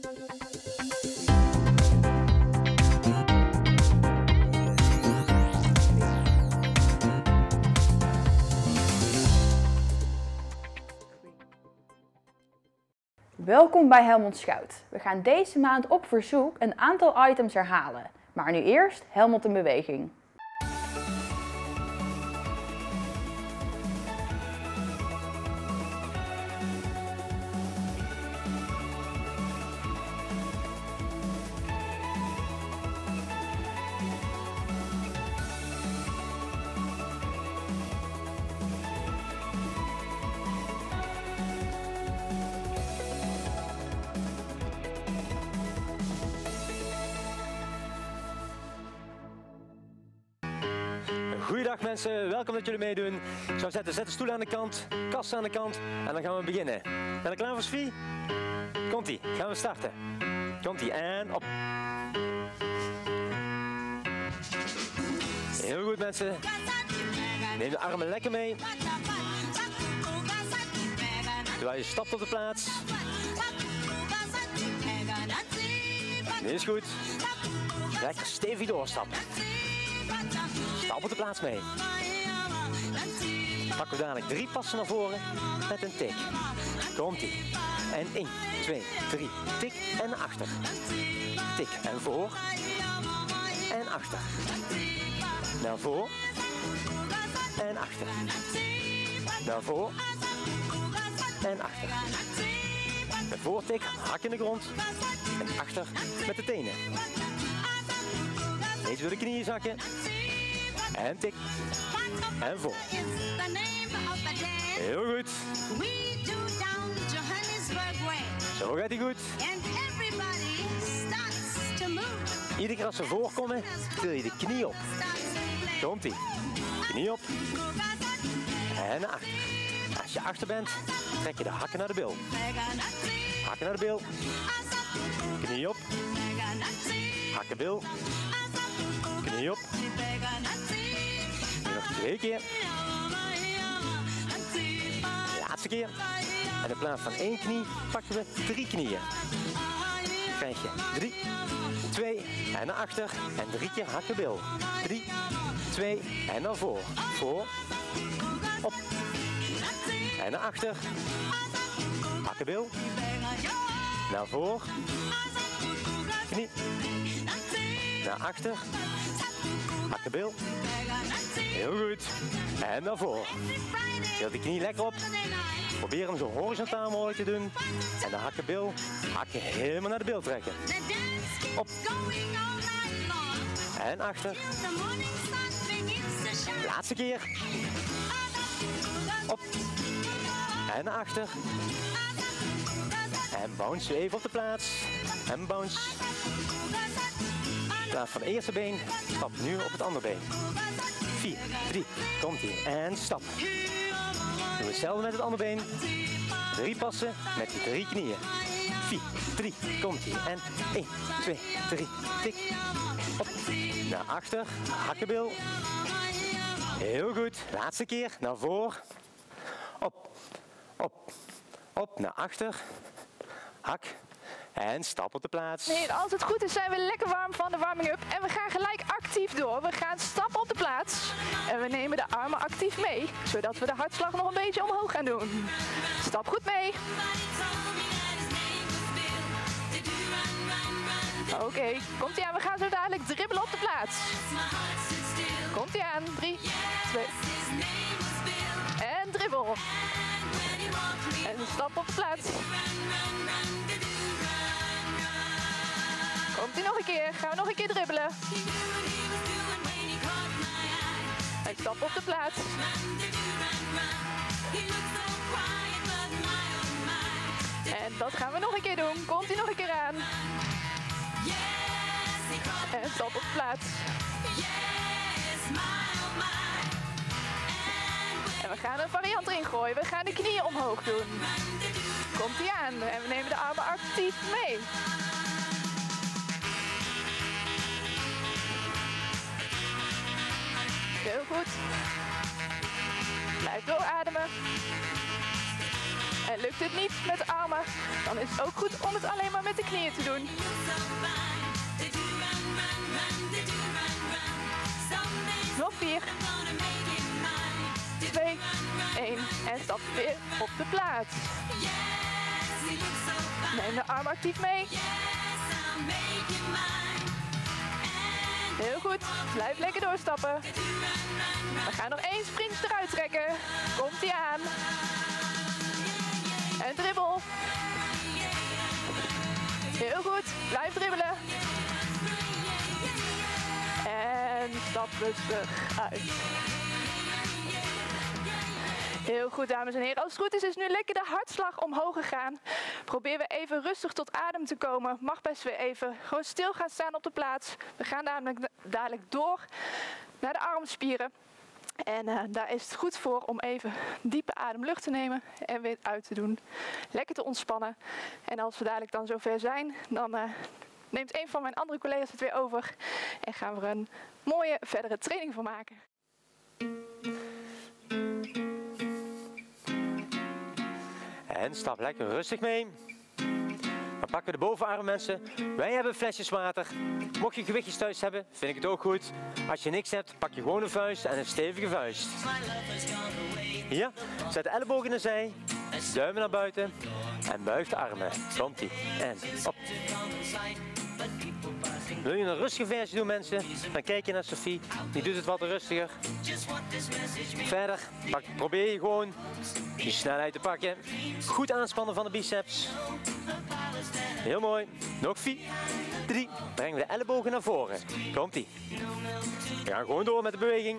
Welkom bij Helmond Scout. We gaan deze maand op verzoek een aantal items herhalen. Maar nu eerst Helmond in beweging. Goeiedag mensen, welkom dat jullie meedoen. Ik zou zetten, zet de stoel aan de kant, kast aan de kant en dan gaan we beginnen. Ben je klaar voor Sofie? Komt-ie, gaan we starten. Komt-ie en op. Heel goed mensen. Neem de armen lekker mee. Terwijl je stapt op de plaats. Dit is goed. Lekker stevig doorstappen. Stap op de plaats mee. Pakken we dadelijk 3 passen naar voren met een tik. Komt-ie. En 1, 2, 3. Tik en naar achter. Tik en voor. En achter. Naar voor. En achter. Naar voor. En achter. Met voortik, hak in de grond. En achter met de tenen. Eens door de knieën zakken. En tik. En voor. Heel goed. Zo gaat hij goed. Iedere keer als ze voorkomen, til je de knie op. Komt ie. Knie op. En naar achter. Als je achter bent, trek je de hakken naar de bil. Hakken naar de bil. Knie op. Hakken bil. Knie op. Nu nog 2 keer. Laatste keer. En in plaats van 1 knie pakken we 3 knieën. Dan krijg je 3, 2 en naar achter. En 3 keer hakkenbil. 3, 2 en naar voor. Voor. Op. En naar achter. Hakkenbil. Naar voor. Knie. Naar achter. Hakkenbil. Heel goed. En naar voren. Til die knie lekker op. Probeer hem zo horizontaal mogelijk te doen. En de hakkenbil. Hakken helemaal naar de bil trekken. Op. En achter. Laatste keer. Op. En naar achter. En bounce even op de plaats. En bounce. In plaats van het eerste been, stap nu op het andere been. 4, 3, komt ie. En stap. Doen we hetzelfde met het andere been. 3 passen met die 3 knieën. 4, 3, komt ie. En 1, 2, 3, tik. Op. Naar achter, hakkenbil. Heel goed. Laatste keer, naar voor. Op, op, op, naar achter. Hak. En stap op de plaats. Nee, als het goed is zijn we lekker warm van de warming-up en we gaan gelijk actief door. We gaan stappen op de plaats en we nemen de armen actief mee, zodat we de hartslag nog een beetje omhoog gaan doen. Stap goed mee. Oké, komt ie aan. We gaan zo dadelijk dribbelen op de plaats. Komt ie aan. 3, 2 en dribbel. En stap op de plaats. Komt ie nog een keer. Gaan we nog een keer dribbelen. En stap op de plaats. En dat gaan we nog een keer doen. Komt ie nog een keer aan. En stap op de plaats. En we gaan een variant erin gooien. We gaan de knieën omhoog doen. Komt ie aan. En we nemen de armen actief mee. Heel goed. Blijf doorademen. En lukt het niet met de armen, dan is het ook goed om het alleen maar met de knieën te doen. Nog 4, 2, 1 en stap weer op de plaats. Neem de arm actief mee. Heel goed, blijf lekker doorstappen. We gaan nog 1 sprint eruit trekken. Komt ie aan. En dribbel. Heel goed, blijf dribbelen. En stap rustig uit. Heel goed, dames en heren. Als het goed is nu lekker de hartslag omhoog gegaan. Probeer weer even rustig tot adem te komen. Mag best weer even gewoon stil gaan staan op de plaats. We gaan dadelijk door naar de armspieren. En daar is het goed voor om even diepe adem lucht te nemen en weer uit te doen. Lekker te ontspannen. En als we dadelijk dan zover zijn, dan neemt een van mijn andere collega's het weer over. En gaan we er een mooie verdere training van maken. En stap lekker rustig mee. Dan pakken we de bovenarm, mensen. Wij hebben flesjes water. Mocht je gewichtjes thuis hebben, vind ik het ook goed. Als je niks hebt, pak je gewoon een vuist en een stevige vuist. Hier, zet de ellebogen in de zij. Duimen naar buiten. En buig de armen. Komt-ie. En op. Wil je een rustige versie doen, mensen? Dan kijk je naar Sophie. Die doet het wat rustiger. Verder probeer je gewoon die snelheid te pakken. Goed aanspannen van de biceps. Heel mooi. Nog 4, 3. Breng de ellebogen naar voren. Komt-ie. We gaan gewoon door met de beweging.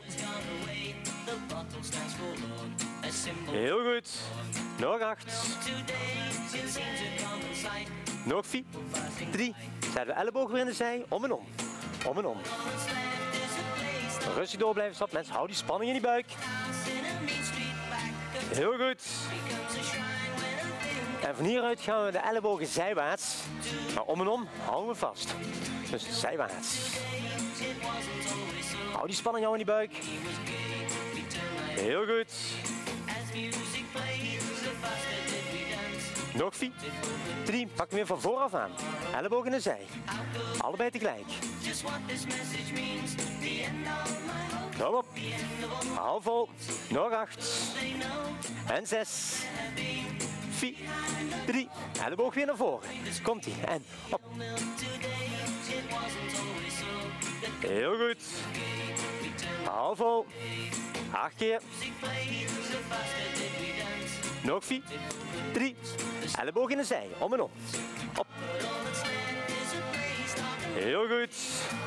Heel goed. Nog 8. Nog 4, 3. Zet de ellebogen weer in de zij. Om en om. Om en om. Rustig door blijven stappen. Mensen, hou die spanning in die buik. Heel goed. En van hieruit gaan we de ellebogen zijwaarts. Maar om en om houden we vast. Dus zijwaarts. Hou die spanning in die buik. Heel goed. Nog 4, 3. Pak hem weer van vooraf aan. Ellebogen in de zij. Allebei tegelijk. Kom op. Hou vol. Nog 8. En 6. 4, 3. Elleboog weer naar voren. Komt-ie. En op. Heel goed. Hou vol. 8 keer. Nog 4, 3. Elleboog in de zij. Om en om. Op. Heel goed.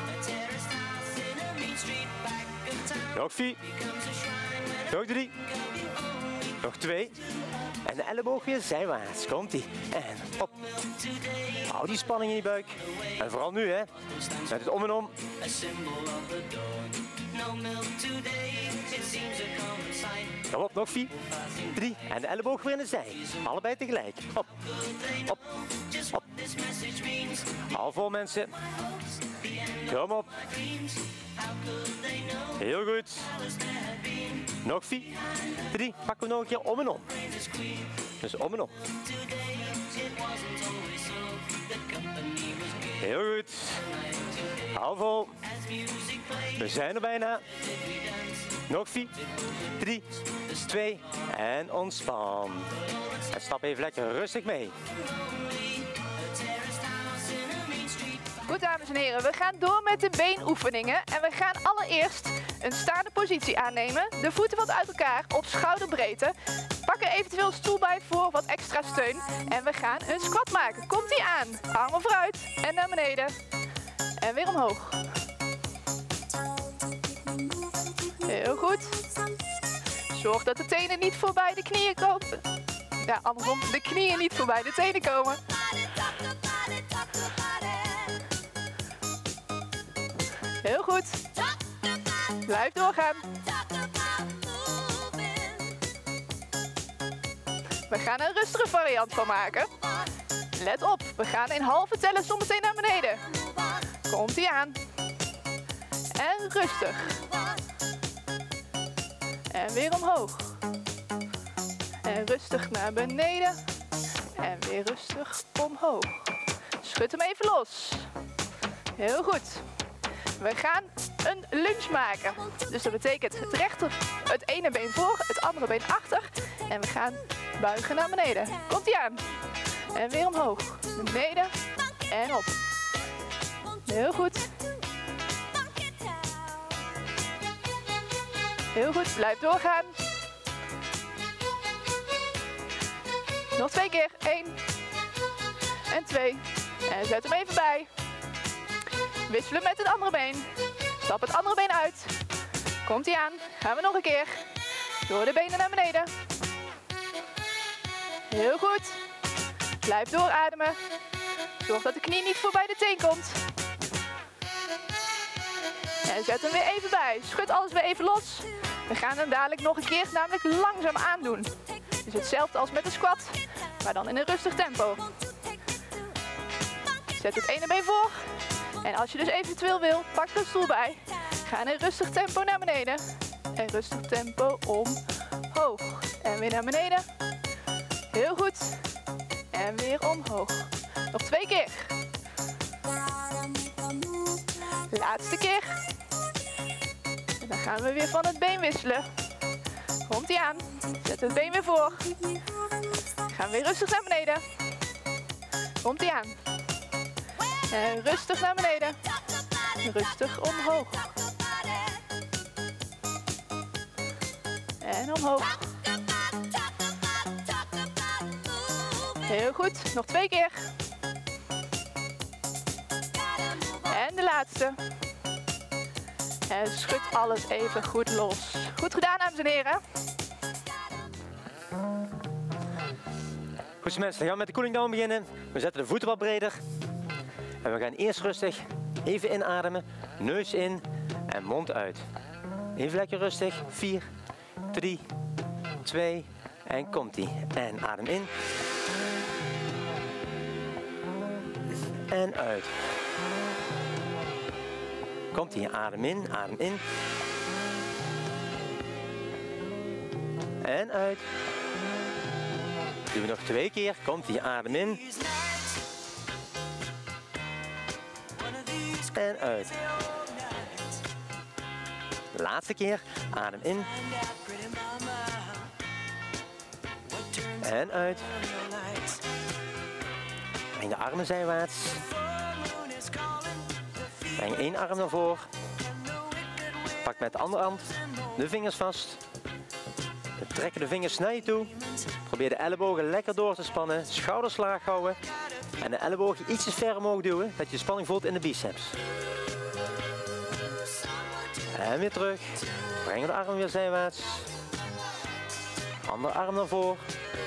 Nog 4. Nog 3. Nog 2. En de elleboog weer zijwaarts. Komt-ie. En op. Hou die spanning in je buik. En vooral nu, hè. Met het om en om. Kom op, nog 4, 3. En de elleboog weer in de zij. Allebei tegelijk. Op. Op. Op. Hou vol, mensen. Kom op. Heel goed. Nog 4, 3. Pakken we nog een keer om en om. Dus om en om. Heel goed. Hou vol. We zijn er bijna. Nog 4, 3, 2 en ontspan. En stap even lekker rustig mee. Goed, dames en heren, we gaan door met de beenoefeningen. En we gaan allereerst een staande positie aannemen. De voeten wat uit elkaar op schouderbreedte. Pak er eventueel een stoel bij voor wat extra steun. En we gaan een squat maken. Komt ie aan. Armen vooruit en naar beneden. En weer omhoog. Heel goed. Zorg dat de tenen niet voorbij de knieën komen. Ja, andersom. De knieën niet voorbij de tenen komen. Heel goed. Blijf doorgaan. We gaan een rustige variant van maken. Let op, we gaan in halve tellen zometeen naar beneden. Komt-ie aan. En rustig. En weer omhoog. En rustig naar beneden. En weer rustig omhoog. Schud hem even los. Heel goed. We gaan een lunge maken. Dus dat betekent het ene been voor, het andere been achter. En we gaan buigen naar beneden. Komt-ie aan. En weer omhoog. Beneden en op. Heel goed. Heel goed, blijf doorgaan. Nog 2 keer. 1 en 2. En zet hem even bij. Wisselen met het andere been. Stap het andere been uit. Komt-ie aan. Gaan we nog een keer. Door de benen naar beneden. Heel goed. Blijf doorademen. Zorg dat de knie niet voorbij de teen komt. En zet hem weer even bij. Schud alles weer even los. We gaan hem dadelijk nog een keer namelijk langzaam aandoen. Dus hetzelfde als met de squat, maar dan in een rustig tempo. Zet het ene been voor. En als je dus eventueel wil, pak er een stoel bij. Ga in een rustig tempo naar beneden. En rustig tempo omhoog. En weer naar beneden. Heel goed. En weer omhoog. Nog 2 keer. Laatste keer. En dan gaan we weer van het been wisselen. Komt-ie aan. Zet het been weer voor. Gaan we weer rustig naar beneden. Komt-ie aan. En rustig naar beneden. Rustig omhoog. En omhoog. Heel goed. Nog 2 keer. En de laatste. En schud alles even goed los. Goed gedaan, dames en heren. Goed mensen, dan gaan we met de cooling down beginnen. We zetten de voeten wat breder. En we gaan eerst rustig even inademen. Neus in en mond uit. Even lekker rustig. 4, 3, 2 en komt-ie. En adem in. En uit. Komt-ie, adem in, adem in. En uit. Doen we nog 2 keer. Komt-ie, adem in. En uit. Laatste keer. Adem in. En uit. Breng de armen zijwaarts. Breng 1 arm naar voren. Pak met de andere hand de vingers vast. We trekken de vingers naar je toe. Probeer de ellebogen lekker door te spannen. Schouders laag houden. En de ellebogen ietsjes ver omhoog duwen. Dat je spanning voelt in de biceps. En weer terug. Breng de arm weer zijwaarts. Andere arm naar voren.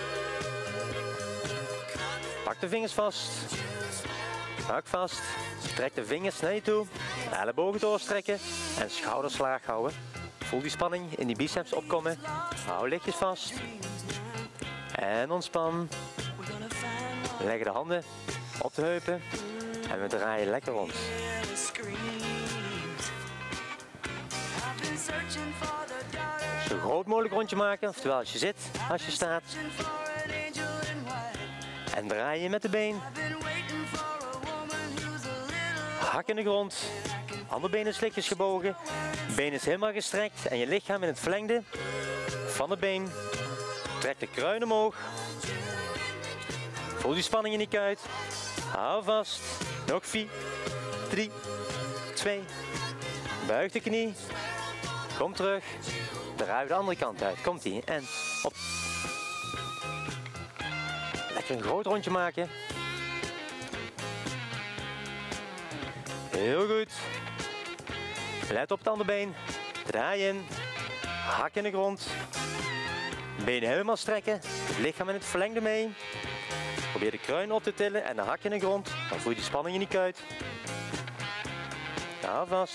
Pak de vingers vast. Hak vast. Trek de vingers naar je toe. De ellebogen doorstrekken. En schouders laag houden. Voel die spanning in die biceps opkomen. Hou lichtjes vast. En ontspan. We leggen de handen op de heupen. En we draaien lekker rond. Zo groot mogelijk rondje maken. Oftewel als je zit, als je staat. En draai je met de been. Hak in de grond. Andere been is lichtjes gebogen. Been is helemaal gestrekt. En je lichaam in het verlengde van het been. Trek de kruin omhoog. Voel die spanning in die kuit. Hou vast. Nog 4, 3, 2. Buig de knie. Kom terug. Draai de andere kant uit. Komt-ie. En op. Lekker een groot rondje maken. Heel goed. Let op het andere been. Draai in. Hak in de grond. Benen helemaal strekken. Het lichaam in het verlengde mee. Probeer de kruin op te tillen en de hak in de grond. Dan voel je die spanning in die kuit. Hou vast.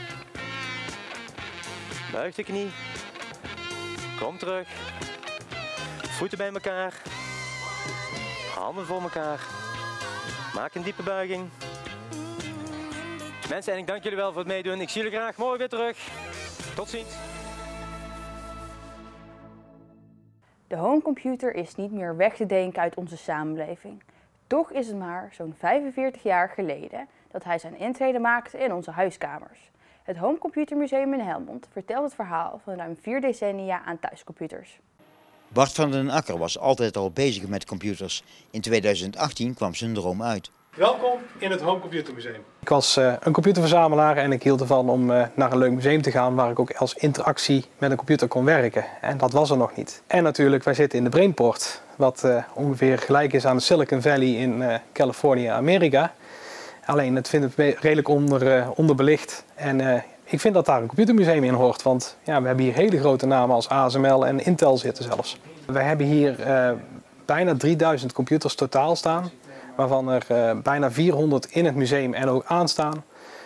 Buig de knie. Kom terug. Voeten bij elkaar. Handen voor elkaar. Maak een diepe buiging. Mensen, en ik dank jullie wel voor het meedoen. Ik zie jullie graag morgen weer terug. Tot ziens. De homecomputer is niet meer weg te denken uit onze samenleving. Toch is het maar zo'n 45 jaar geleden dat hij zijn intrede maakte in onze huiskamers. Het Homecomputermuseum in Helmond vertelt het verhaal van ruim 4 decennia aan thuiscomputers. Bart van den Akker was altijd al bezig met computers. In 2018 kwam zijn droom uit. Welkom in het Homecomputermuseum. Ik was een computerverzamelaar en ik hield ervan om naar een leuk museum te gaan waar ik ook als interactie met een computer kon werken. En dat was er nog niet. En natuurlijk, wij zitten in de Brainport, wat ongeveer gelijk is aan de Silicon Valley in Californië, Amerika. Alleen het vindt het redelijk onderbelicht. En ik vind dat daar een computermuseum in hoort, want ja, we hebben hier hele grote namen als ASML en Intel zitten zelfs. Wij hebben hier bijna 3000 computers totaal staan, waarvan er bijna 400 in het museum en ook aanstaan.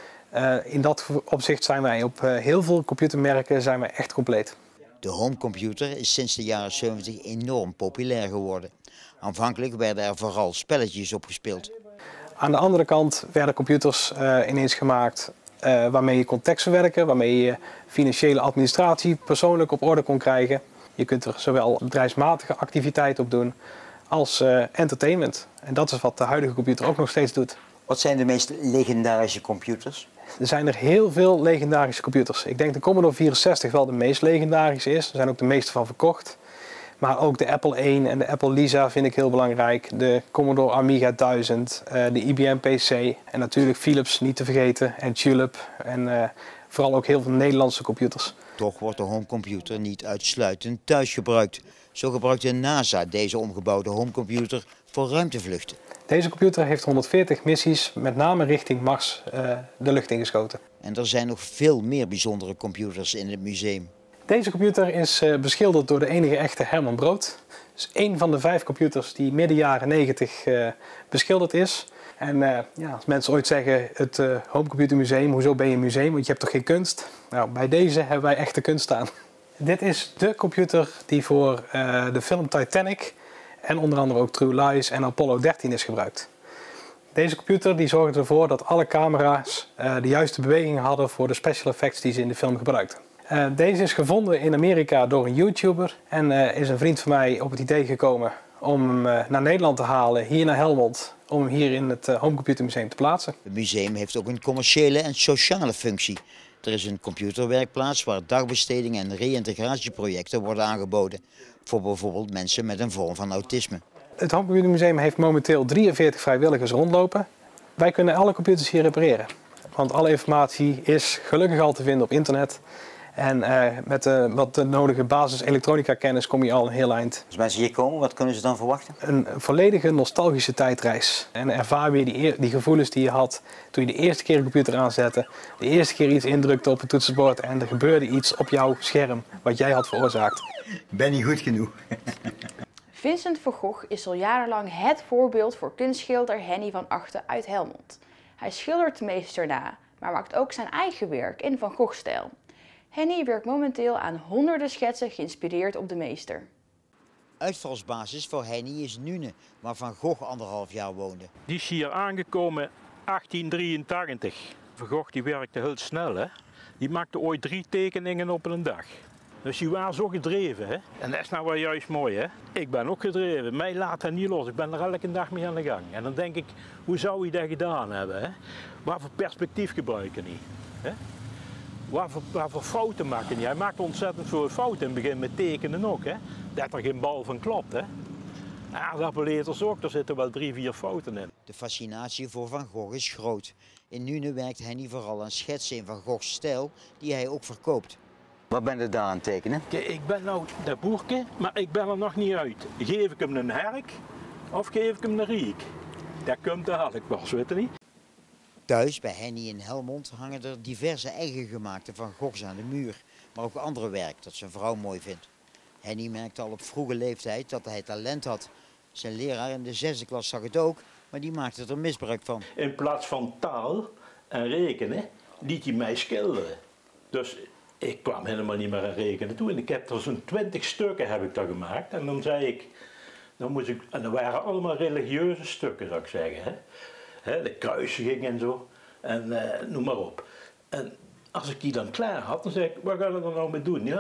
In dat opzicht zijn wij op heel veel computermerken zijn wij echt compleet. De homecomputer is sinds de jaren 70 enorm populair geworden. Aanvankelijk werden er vooral spelletjes op gespeeld. Aan de andere kant werden computers ineens gemaakt waarmee je kon tekstverwerken, waarmee je financiële administratie persoonlijk op orde kon krijgen. Je kunt er zowel bedrijfsmatige activiteiten op doen als entertainment. En dat is wat de huidige computer ook nog steeds doet. Wat zijn de meest legendarische computers? Er zijn er heel veel legendarische computers. Ik denk de Commodore 64 wel de meest legendarische is. Er zijn ook de meeste van verkocht. Maar ook de Apple I en de Apple Lisa vind ik heel belangrijk. De Commodore Amiga 1000, de IBM PC en natuurlijk Philips niet te vergeten en Tulip en vooral ook heel veel Nederlandse computers. Toch wordt de homecomputer niet uitsluitend thuis gebruikt. Zo gebruikt de NASA deze omgebouwde homecomputer voor ruimtevluchten. Deze computer heeft 140 missies, met name richting Mars, de lucht ingeschoten. En er zijn nog veel meer bijzondere computers in het museum. Deze computer is beschilderd door de enige echte Herman Brood. Het is één van de 5 computers die midden jaren 90 beschilderd is. En ja, als mensen ooit zeggen, het Homecomputermuseum, hoezo ben je een museum, want je hebt toch geen kunst? Nou, bij deze hebben wij echte kunst staan. Dit is de computer die voor de film Titanic en onder andere ook True Lies en Apollo 13 is gebruikt. Deze computer die zorgde ervoor dat alle camera's de juiste bewegingen hadden voor de special effects die ze in de film gebruikten. Deze is gevonden in Amerika door een YouTuber en is een vriend van mij op het idee gekomen om hem naar Nederland te halen, hier naar Helmond, om hem hier in het Homecomputermuseum te plaatsen. Het museum heeft ook een commerciële en sociale functie. Er is een computerwerkplaats waar dagbestedingen en reïntegratieprojecten worden aangeboden. Voor bijvoorbeeld mensen met een vorm van autisme. Het Homecomputermuseum heeft momenteel 43 vrijwilligers rondlopen. Wij kunnen alle computers hier repareren. Want alle informatie is gelukkig al te vinden op internet. En met wat de nodige basis elektronica kennis kom je al een heel eind. Als mensen hier komen, wat kunnen ze dan verwachten? Een volledige nostalgische tijdreis. En ervaar weer die gevoelens die je had toen je de eerste keer een computer aanzette. De eerste keer iets indrukte op het toetsenbord en er gebeurde iets op jouw scherm wat jij had veroorzaakt. Ben niet goed genoeg. Vincent van Gogh is al jarenlang het voorbeeld voor kunstschilder Henny van Achten uit Helmond. Hij schildert de meester na, maar maakt ook zijn eigen werk in Van Gogh-stijl. Henny werkt momenteel aan honderden schetsen geïnspireerd op de meester. Uitvalsbasis voor Henny is Nune, waar Van Gogh 1,5 jaar woonde. Die is hier aangekomen 1883. Van Gogh die werkte heel snel, hè? Die maakte ooit 3 tekeningen op een dag. Dus die waren zo gedreven, hè? En dat is nou wel juist mooi, hè? Ik ben ook gedreven, mij laat hij niet los. Ik ben er elke dag mee aan de gang. En dan denk ik, hoe zou hij dat gedaan hebben, hè? Wat voor perspectief gebruiken hij? Hè? Wat voor fouten maken hij? Hij maakt ontzettend veel fouten in het begin met tekenen ook, hè? Dat er geen bal van klopt, hè? Aardappeleters ook, er zitten wel 3, 4 fouten in. De fascinatie voor Van Gogh is groot. In Nune werkt Henny vooral aan schetsen in Van Goghs stijl, die hij ook verkoopt. Wat ben je daar aan het tekenen? Kijk, ik ben nou dat boerke, maar ik ben er nog niet uit. Geef ik hem een herk of geef ik hem een riek? Dat komt dadelijk pas, weet je niet? Thuis bij Henny in Helmond hangen er diverse eigen gemaakte Van Goghs aan de muur. Maar ook andere werk dat zijn vrouw mooi vindt. Henny merkte al op vroege leeftijd dat hij talent had. Zijn leraar in de 6e klas zag het ook, maar die maakte er misbruik van. In plaats van taal en rekenen liet hij mij schilderen. Dus ik kwam helemaal niet meer aan rekenen toe. En ik heb er zo'n 20 stukken heb ik daar gemaakt. En dan zei ik, en dat waren allemaal religieuze stukken, zou ik zeggen. Hè? De kruisiging en zo. En noem maar op. En als ik die dan klaar had, dan zei ik, wat gaan we er nou mee doen? Ja,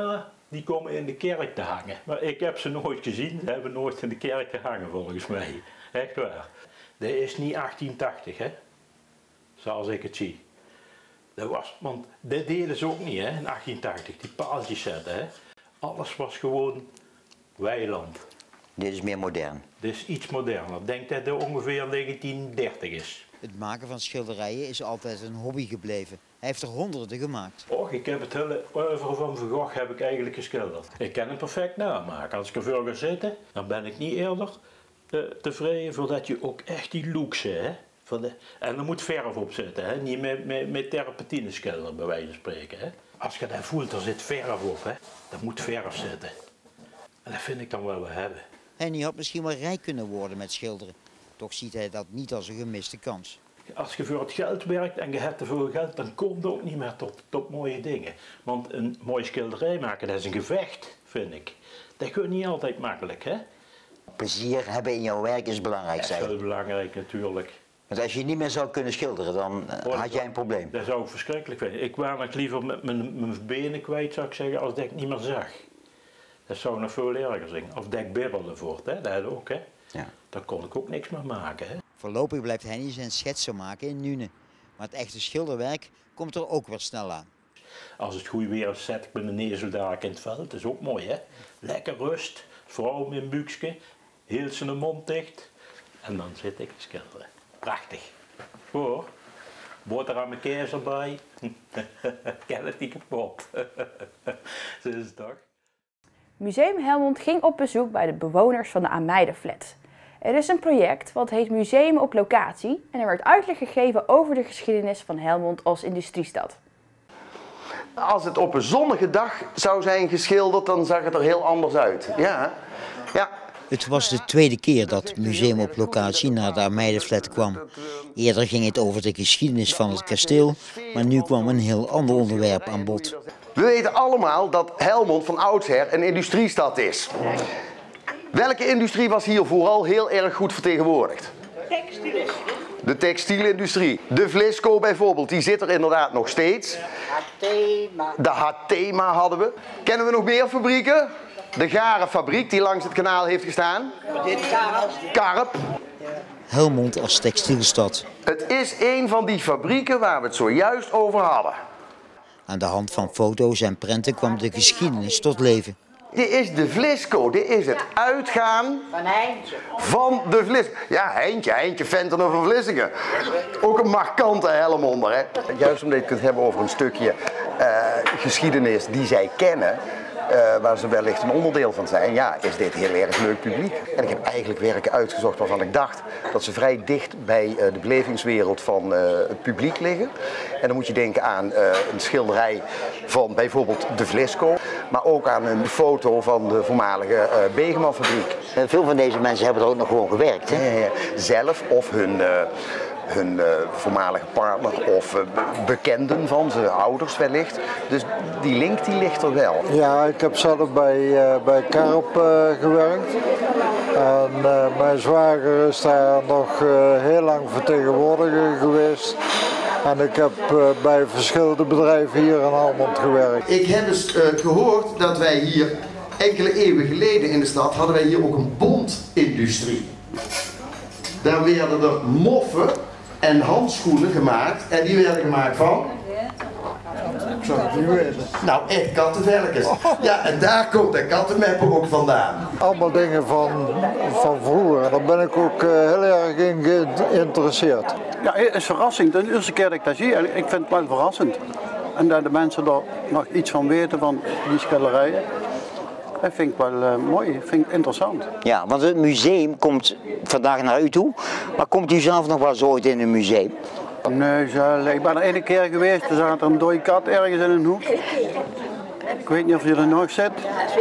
die komen in de kerk te hangen. Maar ik heb ze nooit gezien, ze hebben nooit in de kerk gehangen volgens mij. Echt waar. Dat is niet 1880, hè? Zoals ik het zie. Want dat deden ze ook niet, hè, in 1880, die paaltjes zetten. Hè. Alles was gewoon weiland. Dit is meer modern. Dit is iets moderner. Ik denk dat het ongeveer 1930 is. Het maken van schilderijen is altijd een hobby gebleven. Hij heeft er honderden gemaakt. Och, ik heb het hele oeuvre van Van Gogh heb ik eigenlijk geschilderd. Ik kan het perfect namaken. Als ik ervoor ga zitten, dan ben ik niet eerder tevreden voordat je ook echt die looks hebt. En er moet verf op zitten, hè? Niet met terpentine schilderen bij wijze van spreken. Hè? Als je dat voelt, er zit verf op, hè? Dan moet verf zitten. En dat vind ik dan wel hebben. Henny had misschien wel rijk kunnen worden met schilderen. Toch ziet hij dat niet als een gemiste kans. Als je voor het geld werkt en je hebt te veel geld, dan komt je ook niet meer tot mooie dingen. Want een mooie schilderij maken, dat is een gevecht, vind ik. Dat gaat niet altijd makkelijk, hè? Plezier hebben in jouw werk is belangrijk, Dat is heel belangrijk natuurlijk. Want als je niet meer zou kunnen schilderen, dan had jij een probleem. Dat zou ik verschrikkelijk vinden. Ik wou nog liever met mijn benen kwijt, zou ik zeggen, als dat ik niet meer zag. Dat zou nog veel erger zijn. Of dat ik bibbelde voort, hè? Dat ook, hè? Ja. Dan kon ik ook niks meer maken, hè? Voorlopig blijft Henny zijn schetsen maken in Nuenen. Maar het echte schilderwerk komt er ook weer snel aan. Als het goed weer is, zet ik mijn nezel daar in het veld. Dat is ook mooi, hè? Lekker rust, vrouw met een buikje, heel zijn mond dicht. En dan zit ik te schilderen. Prachtig. Hoor, boterham met kaas erbij. Ken het niet kapot. Zo is het toch? Museum Helmond ging op bezoek bij de bewoners van de Ameidenflat. Er is een project wat heet Museum op Locatie en er werd uitleg gegeven over de geschiedenis van Helmond als industriestad. Als het op een zonnige dag zou zijn geschilderd, dan zag het er heel anders uit. Ja. Ja. Het was de tweede keer dat Museum op Locatie naar de Ameidenflat kwam. Eerder ging het over de geschiedenis van het kasteel, maar nu kwam een heel ander onderwerp aan bod. We weten allemaal dat Helmond van oudsher een industriestad is. Welke industrie was hier vooral heel erg goed vertegenwoordigd? De textielindustrie. De Vlisco bijvoorbeeld, die zit er inderdaad nog steeds. De Hatema hadden we. Kennen we nog meer fabrieken? De Garenfabriek die langs het kanaal heeft gestaan. Karp. Helmond als textielstad. Het is een van die fabrieken waar we het zojuist over hadden. Aan de hand van foto's en prenten kwam de geschiedenis tot leven. Dit is de Vlisco, dit is het uitgaan van de Vlisco. Ja, Heintje Ventenen van Vlissingen. Ook een markante Helmonder, hè. Juist omdat je het kunt hebben over een stukje geschiedenis die zij kennen, waar ze wellicht een onderdeel van zijn, ja, is dit heel erg leuk publiek. En ik heb eigenlijk werken uitgezocht waarvan ik dacht dat ze vrij dicht bij de belevingswereld van het publiek liggen. En dan moet je denken aan een schilderij van bijvoorbeeld de Vlisco, maar ook aan een foto van de voormalige Begemanfabriek. En veel van deze mensen hebben er ook nog gewoon gewerkt, hè? Zelf of hun voormalige partner of bekenden van ze, ouders wellicht. Dus die link die ligt er wel. Ja, ik heb zelf bij Karp gewerkt. En mijn zwager is daar nog heel lang vertegenwoordiger geweest. En ik heb bij verschillende bedrijven hier in Helmond gewerkt. Ik heb eens gehoord dat wij hier enkele eeuwen geleden in de stad hadden wij hier ook een bondindustrie. Daar werden er moffen en handschoenen gemaakt en die werden gemaakt van? Ik zou het niet weten. Nou, echt kattenvelkens. Ja, en daar komt de kattenmepper ook vandaan. Allemaal dingen van vroeger en daar ben ik ook heel erg in geïnteresseerd. Ja, het is verrassing. De eerste keer dat ik dat zie, en ik vind het wel verrassend. En dat de mensen er nog iets van weten van die schilderijen. Dat vind ik wel mooi, dat vind ik interessant. Ja, want het museum komt vandaag naar u toe. Maar komt u zelf nog wel eens ooit in een museum? Nee, ik ben er ene keer geweest, er zat er een dode kat ergens in een hoek. Ik weet niet of je er nog zit.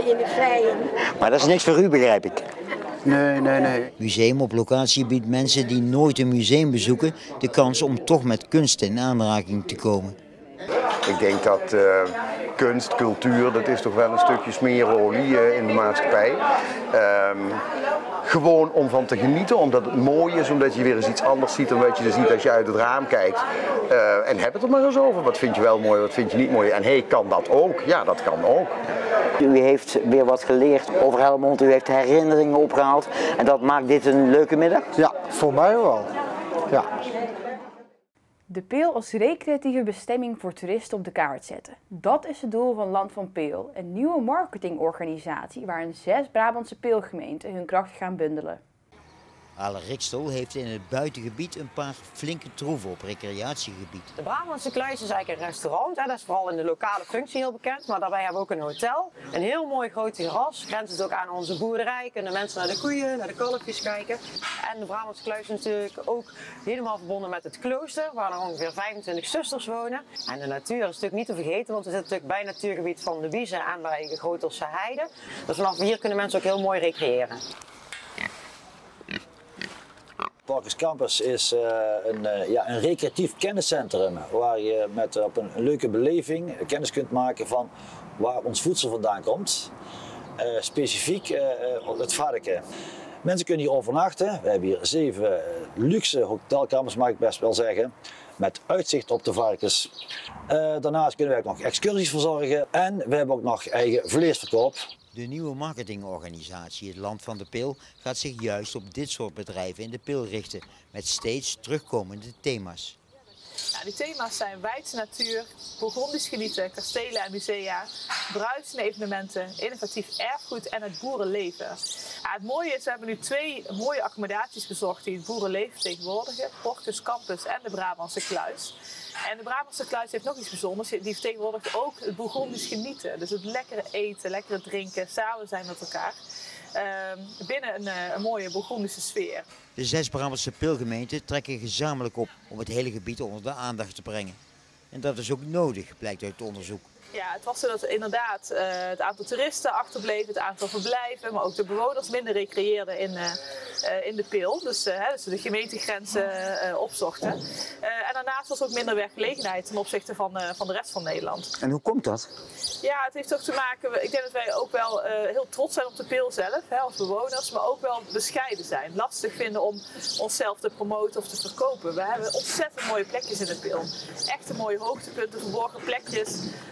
Maar dat is niks voor u, begrijp ik. Nee. Museum op Locatie biedt mensen die nooit een museum bezoeken de kans om toch met kunst in aanraking te komen. Ik denk dat kunst, cultuur, dat is toch wel een stukje smeerolie in de maatschappij. Gewoon om van te genieten, omdat het mooi is, omdat je weer eens iets anders ziet dan wat je ziet als je uit het raam kijkt. En heb het er maar eens over. Wat vind je wel mooi, wat vind je niet mooi? En hey, kan dat ook? Ja, dat kan ook. U heeft weer wat geleerd over Helmond, u heeft herinneringen opgehaald en dat maakt dit een leuke middag? Ja, voor mij wel. Ja. De Peel als recreatieve bestemming voor toeristen op de kaart zetten. Dat is het doel van Land van Peel, een nieuwe marketingorganisatie waarin 6 Brabantse Peelgemeenten hun kracht gaan bundelen. Ale Rikstol heeft in het buitengebied een paar flinke troeven op recreatiegebied. De Brabantse Kluis is eigenlijk een restaurant. Dat is vooral in de lokale functie heel bekend. Maar daarbij hebben we ook een hotel. Een heel mooi groot terras. Grenst het ook aan onze boerderij. Kunnen mensen naar de koeien, naar de kalfjes kijken. En de Brabantse Kluis is natuurlijk ook helemaal verbonden met het klooster. Waar er ongeveer 25 zusters wonen. En de natuur is natuurlijk niet te vergeten. Want we zitten natuurlijk bij het natuurgebied van de Biezen en bij de Grotelse Heide. Dus vanaf hier kunnen mensen ook heel mooi recreëren. Parkers Campus is een recreatief kenniscentrum waar je op een leuke beleving kennis kunt maken van waar ons voedsel vandaan komt. Specifiek het varken. Mensen kunnen hier overnachten. We hebben hier 7 luxe hotelkamers, mag ik best wel zeggen, met uitzicht op de varkens. Daarnaast kunnen we ook nog excursies verzorgen en we hebben ook nog eigen vleesverkoop. De nieuwe marketingorganisatie, het Land van de Peel, gaat zich juist op dit soort bedrijven in de Peel richten, met steeds terugkomende thema's. Ja, die thema's zijn wijdse natuur, Bourgondisch genieten, kastelen en musea, bruisende evenementen, innovatief erfgoed en het boerenleven. Ja, het mooie is, we hebben nu 2 mooie accommodaties bezocht die het boerenleven vertegenwoordigen, Parkers Campus en de Brabantse Kluis. En de Brabantse Kluis heeft nog iets bijzonders, die vertegenwoordigt ook het Bourgondisch genieten. Dus het lekkere eten, lekkere drinken, samen zijn met elkaar. Binnen een mooie Bourgondische sfeer. De 6 Brabantse Peelgemeenten trekken gezamenlijk op om het hele gebied onder de aandacht te brengen. En dat is ook nodig, blijkt uit het onderzoek. Ja, het was zo dat inderdaad het aantal toeristen achterbleef, het aantal verblijven, maar ook de bewoners minder recreëerden in de Peel. Dus de gemeentegrenzen opzochten. En daarnaast was ook minder werkgelegenheid ten opzichte van de rest van Nederland. En hoe komt dat? Ja, het heeft toch te maken, ik denk dat wij ook wel heel trots zijn op de Peel zelf, als bewoners, maar ook wel bescheiden zijn. Lastig vinden om onszelf te promoten of te verkopen. We hebben ontzettend mooie plekjes in de Peel. Echte mooie hoogtepunten, verborgen plekjes.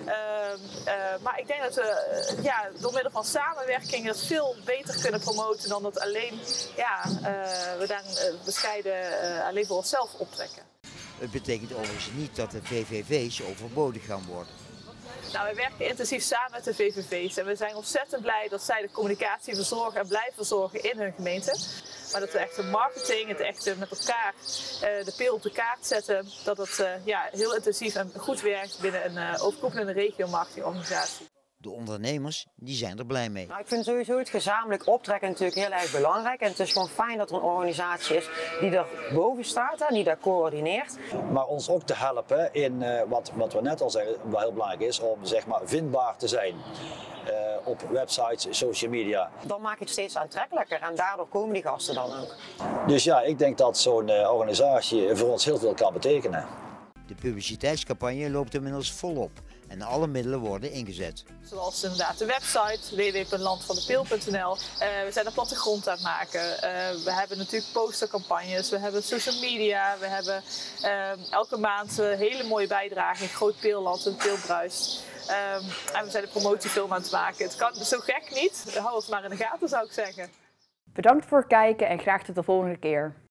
Maar ik denk dat we door middel van samenwerking dat veel beter kunnen promoten dan dat alleen we daar bescheiden alleen voor onszelf optrekken. Het betekent overigens niet dat de VVV's overbodig gaan worden. Nou, wij werken intensief samen met de VVV's en we zijn ontzettend blij dat zij de communicatie verzorgen en blijven verzorgen in hun gemeente. Maar dat we echt de marketing, het echt met elkaar de Peel op de kaart zetten, dat het heel intensief en goed werkt binnen een overkoepelende regio-marketingorganisatie. De ondernemers die zijn er blij mee. Nou, ik vind sowieso het gezamenlijk optrekken natuurlijk heel erg belangrijk. En het is gewoon fijn dat er een organisatie is die er boven staat en die dat coördineert. Maar ons ook te helpen in wat we net al zeggen, wat heel belangrijk is, om zeg maar vindbaar te zijn. Op websites, social media. Dan maak je het steeds aantrekkelijker en daardoor komen die gasten dan ook. Dus ja, ik denk dat zo'n organisatie voor ons heel veel kan betekenen. De publiciteitscampagne loopt inmiddels volop en alle middelen worden ingezet. Zoals inderdaad de website www.landvandepeel.nl. We zijn een plattegrond aan het maken. We hebben natuurlijk postercampagnes, we hebben social media, we hebben elke maand hele mooie bijdragen in Groot Peelland en Peelbruis. En we zijn een promotiefilm aan het maken. Het kan zo gek niet. Hou ons maar in de gaten, zou ik zeggen. Bedankt voor het kijken en graag tot de volgende keer.